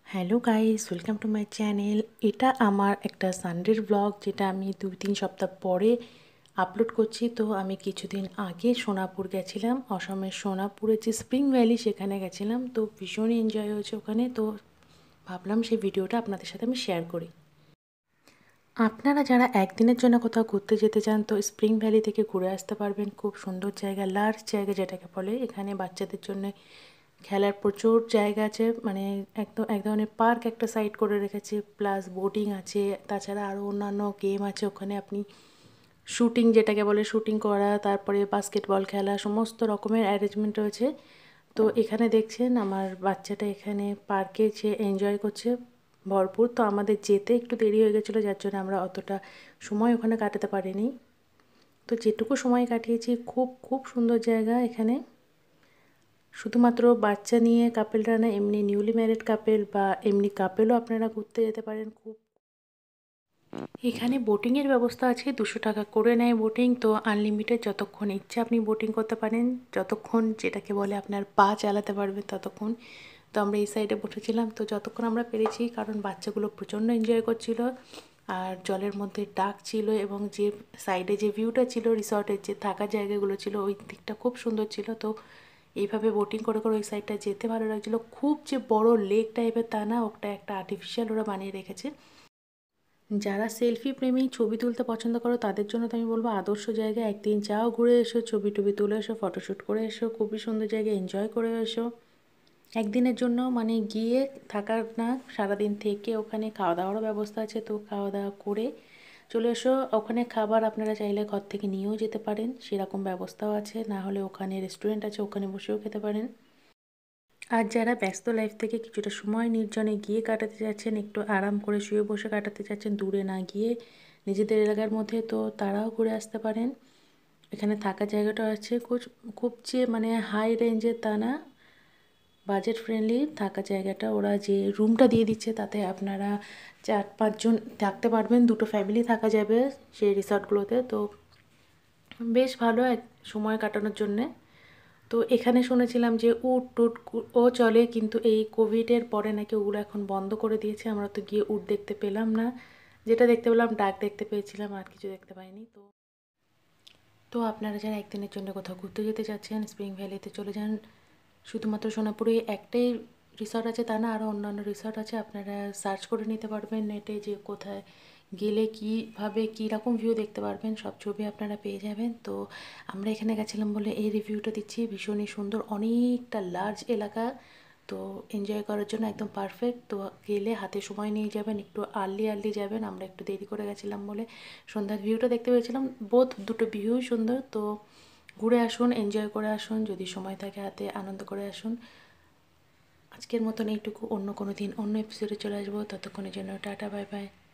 Hello guys, welcome to my channel. এটা আমার একটা সানডের ব্লগ, যেটা আমি 2-3 সপ্তাহ পরে আপলোড করছি। তো আমি কিছুদিন আগে সোনাপুর গেছিলাম, অসমের সোনাপুরে যে স্প্রিং ভ্যালি, সেখানে গেছিলাম। তো ভীষণই এনজয় হয়েছে ওখানে। তো ভাবলাম সেই ভিডিওটা আপনাদের সাথে আমি শেয়ার করি। আপনারা যারা একদিনের জন্য কোথাও ঘুরতে যেতে চান, তো স্প্রিং ভ্যালি থেকে ঘুরে আসতে পারবেন। খুব সুন্দর জায়গা, লার্জ জায়গা যেটাকে বলে। এখানে বাচ্চাদের জন্য খেলার প্রচুর জায়গা আছে, মানে একদম এক ধরনের পার্ক একটা সাইড করে রেখেছে, প্লাস বোটিং আছে। তাছাড়া আরও অন্যান্য গেম আছে ওখানে। আপনি শুটিং যেটাকে বলে, শুটিং করা, তারপরে বাস্কেটবল খেলা, সমস্ত রকমের অ্যারেঞ্জমেন্ট রয়েছে। তো এখানে দেখছেন আমার বাচ্চাটা এখানে পার্কে যে এনজয় করছে ভরপুর। তো আমাদের যেতে একটু দেরি হয়ে গেছিলো, যার জন্য আমরা অতটা সময় ওখানে কাটাতে পারিনি। তো যেটুকু সময় কাটিয়েছি, খুব খুব সুন্দর জায়গা এখানে। শুধুমাত্র বাচ্চা নিয়ে কাপেলরা না, এমনি নিউলি ম্যারিড কাপেল বা এমনি কাপেলও আপনারা ঘুরতে যেতে পারেন। এখানে বোটিংয়ের ব্যবস্থা আছে, 200 টাকা করে নেয় বোটিং। তো আনলিমিটেড, যতক্ষণ ইচ্ছা আপনি বোটিং করতে পারেন, যতক্ষণ যেটাকে বলে আপনার পা চালাতে পারবেন ততক্ষণ। তো আমরা এই সাইডে বসেছিলাম, তো যতক্ষণ আমরা পেরেছি, কারণ বাচ্চাগুলো প্রচণ্ড এনজয় করছিল আর জলের মধ্যে ডাক ছিল, এবং যে সাইডে যে ভিউটা ছিল, রিসর্টের যে থাকার জায়গাগুলো ছিল, ওই দিকটা খুব সুন্দর ছিল। তো এইভাবে বোটিং করে করে ওই সাইডটা যেতে ভালো লাগছিলো। খুব যে বড় লেক টাইপের তা না, ওটা একটা আর্টিফিশিয়াল ওরা বানিয়ে রেখেছে। যারা সেলফি প্রেমী, ছবি তুলতে পছন্দ করো, তাদের জন্য তো আমি বলবো আদর্শ জায়গা। একদিন যাও, ঘুরে এসো, ছবি টবি তুলে এসো, ফটোশ্যুট করে এসো, খুবই সুন্দর জায়গা, এনজয় করে এসো। একদিনের জন্য মানে গিয়ে থাকার না, সারাদিন থেকে ওখানে খাওয়া দাওয়ারও ব্যবস্থা আছে। তো খাওয়া দাওয়া করে চলে এসো। ওখানে খাবার আপনারা চাইলে ঘর থেকে নিয়েও যেতে পারেন, সেরকম ব্যবস্থাও আছে। না হলে ওখানে রেস্টুরেন্ট আছে, ওখানে বসেও খেতে পারেন। আর যারা ব্যস্ত লাইফ থেকে কিছুটা সময় নির্জনে গিয়ে কাটাতে চাচ্ছেন, একটু আরাম করে শুয়ে বসে কাটাতে চাচ্ছেন, দূরে না গিয়ে নিজেদের এলাকার মধ্যে, তো তারাও ঘুরে আসতে পারেন। এখানে থাকার জায়গাটা আছে খুব খুব যে মানে হাই রেঞ্জের তা না, বাজেট ফ্রেন্ডলি থাকার জায়গাটা। ওরা যে রুমটা দিয়ে দিচ্ছে, তাতে আপনারা 4-5 জন থাকতে পারবেন, 2টো ফ্যামিলি থাকা যাবে সেই রিসর্টগুলোতে। তো বেশ ভালো এক সময় কাটানোর জন্যে। তো এখানে শুনেছিলাম যে উট টুট ও চলে, কিন্তু এই কোভিডের পরে নাকি ওগুলো এখন বন্ধ করে দিয়েছে। আমরা তো গিয়ে উট দেখতে পেলাম না, যেটা দেখতে পেলাম ডাক দেখতে পেয়েছিলাম, আর কিছু দেখতে পাইনি। তো তো আপনারা যারা একদিনের জন্য কোথাও ঘুরতে যেতে চাচ্ছেন, স্প্রিং ভ্যালিতে চলে যান। শুধুমাত্র সোনাপুরে একটাই রিসর্ট আছে তা না, আরও অন্যান্য রিসর্ট আছে। আপনারা সার্চ করে নিতে পারবেন নেটে, যে কোথায় গেলে কীভাবে কীরকম ভিউ দেখতে পারবেন, সব ছবি আপনারা পেয়ে যাবেন। তো আমরা এখানে গেছিলাম বলে এই রিভিউটা দিচ্ছি। ভীষণই সুন্দর, অনেকটা লার্জ এলাকা, তো এনজয় করার জন্য একদম পারফেক্ট। তো গেলে হাতে সময় নিয়ে যাবেন, একটু আর্লি যাবেন। আমরা একটু দেরি করে গেছিলাম বলে সন্ধ্যার ভিউটা দেখতে পেয়েছিলাম। দুটো ভিউই সুন্দর। তো ঘুরে আসুন, এনজয় করে আসুন, যদি সময় থাকে হাতে, আনন্দ করে আসুন। আজকের মতন এইটুকু। অন্য কোনো দিন অন্য এপিসোডে চলে আসবো। ততক্ষণের জন্য টাটা, বাই বাই।